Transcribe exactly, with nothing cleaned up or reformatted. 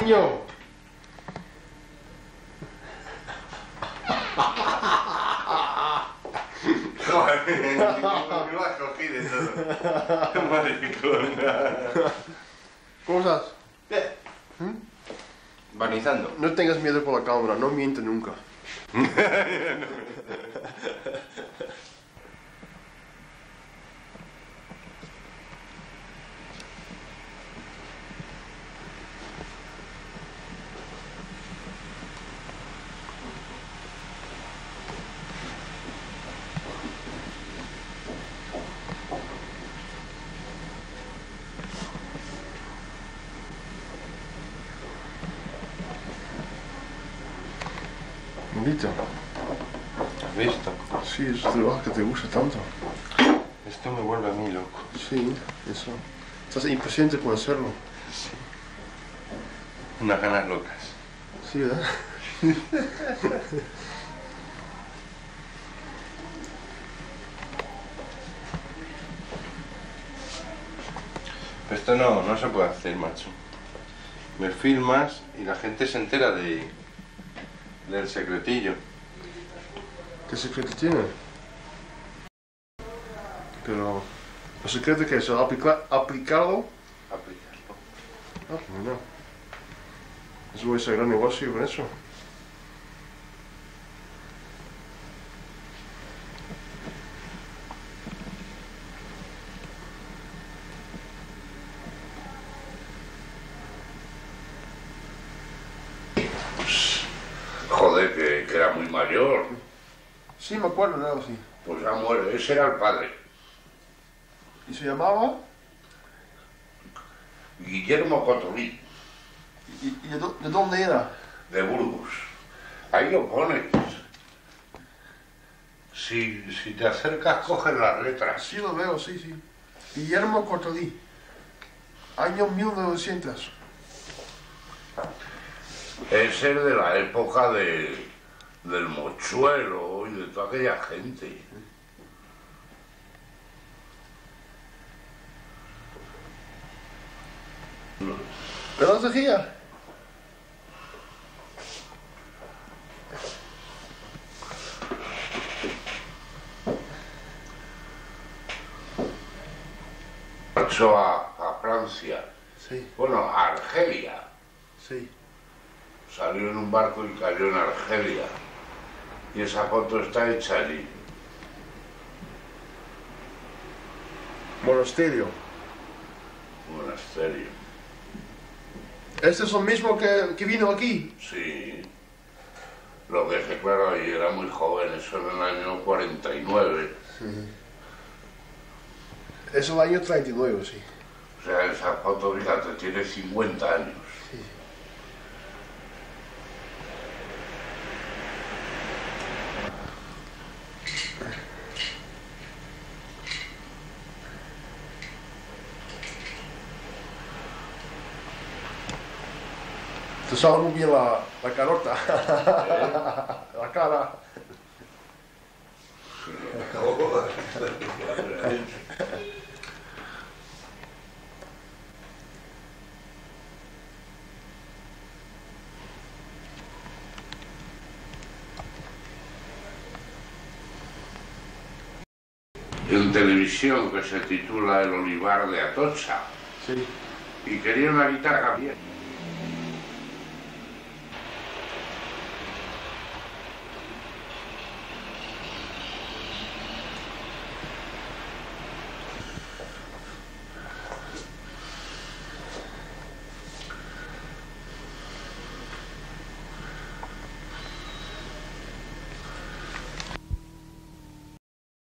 Coño. Joder, me lo has cogido y todo. Maricón. ¿Cómo estás? Bien. Vanizando. No tengas miedo por la cámara, no miente nunca. Bonito. ¿Has visto? Sí, es el trabajo que te gusta tanto. Esto me vuelve a mí loco. Sí, eso. Estás impaciente por hacerlo. Sí. Unas ganas locas. Sí, ¿verdad? Pero esto no, no se puede hacer, macho. Me filmas y la gente se entera de del secretillo. ¿Qué secreto tiene? Pero... ¿el secreto qué es? ¿Aplica ¿Aplicarlo? Aplicarlo. Ah, pues no. Eso voy a ser gran negocio con eso. Joder, que, que era muy mayor. Sí, me acuerdo de algo así. Pues ya muere, ese era el padre. ¿Y se llamaba? Guillermo Cotolí, ¿Y, y de, dó- de dónde era? de Burgos. Ahí lo pones. Si, si te acercas, coges las letras. Sí, lo veo, sí, sí. Guillermo Cortolí. Año mil novecientos. Es el de la época de, del mochuelo y de toda aquella gente. ¿De dónde seguía? Marchó a, a Francia, Sí, bueno, a Argelia. sí. Salió en un barco y cayó en Argelia. Y esa foto está hecha allí. Monasterio. Monasterio. ¿Este es el mismo que, que vino aquí? Sí. Lo que es que, claro, ahí era muy joven, eso en el año cuarenta y nueve. Es el año treinta y nueve, sí. O sea, esa foto, fíjate, tiene cincuenta años. Sí. Te sale muy bien la, la carota. La cara. En televisión que se titula El olivar de Atocha. Sí. Y quería una guitarra bien.